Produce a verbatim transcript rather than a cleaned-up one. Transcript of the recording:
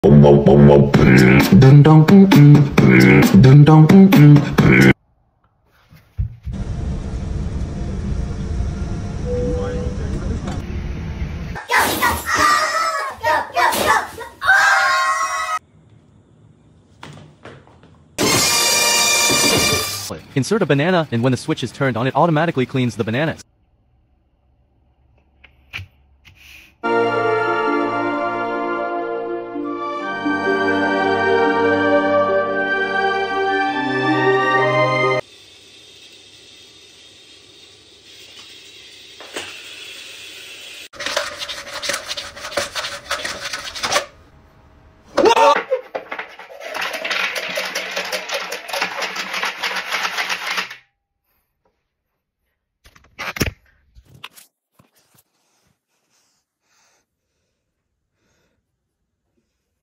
Insert a banana, and when the switch is turned on, it automatically cleans the bananas.